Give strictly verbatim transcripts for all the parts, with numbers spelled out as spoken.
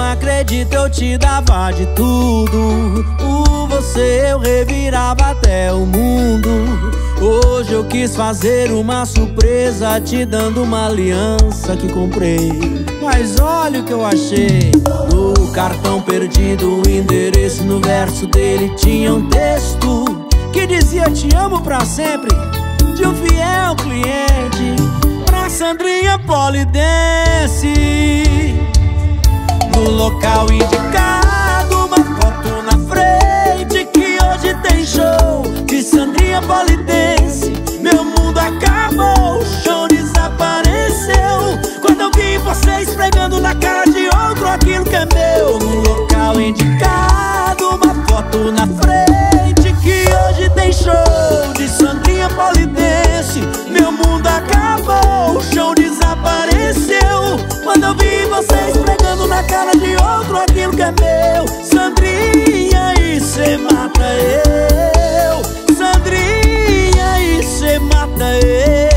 acredita, eu te dava de tudo. Por você eu revirava até o mundo. Hoje eu quis fazer uma surpresa, te dando uma aliança que comprei. Mas olha o que eu achei. No cartão perdido, o endereço no verso dele tinha um texto que dizia: te amo pra sempre, de um fiel cliente, pra Sandrinha Polidense. No local indicado, uma foto na frente, que hoje tem show de Sandrinha Polidense. Meu mundo acabou, o chão desapareceu quando eu vi você esfregando na cara de outro aquilo que é meu. No local indicado, uma foto na frente, que hoje tem show de Sandrinha Polidense. Meu mundo acabou, o chão desapareceu quando eu vi você esfregando na cara de outro aquilo que é meu. Sandrinha, e cê mata eu. Sandrinha, e cê mata eu.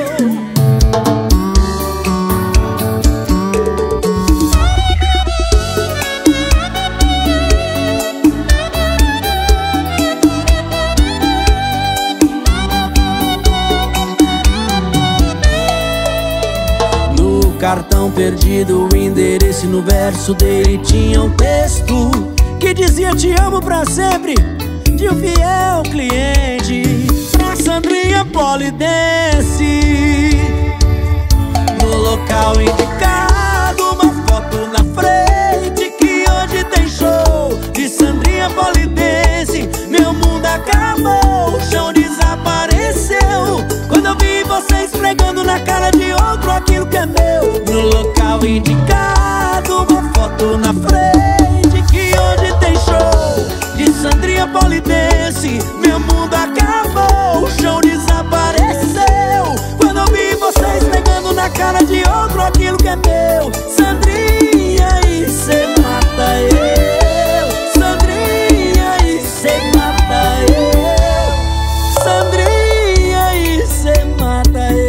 Cartão perdido, o endereço no verso dele tinha um texto que dizia: te amo pra sempre, de um fiel cliente, pra Sandrinha Polidense. No local indicado, uma foto na frente, que hoje tem show de Sandrinha Polidense. Meu mundo acabou, o chão desapareceu quando eu vi você esfregando na cara de outro aquilo que é meu. No local indicado, uma foto na frente, que hoje tem show de Sandrinha Polidense. Meu mundo acabou, o chão desapareceu quando eu vi você esfregando na cara de outro aquilo que é meu. Sandrinha, e cê mata eu. Sandrinha, e cê mata eu. Sandrinha, e cê mata eu.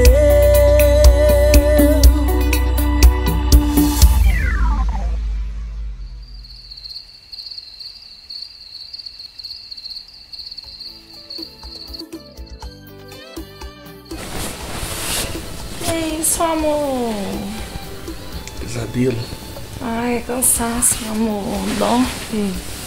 Que isso, amor? Pesadelo. Ai, cansaço, amor. Dorme.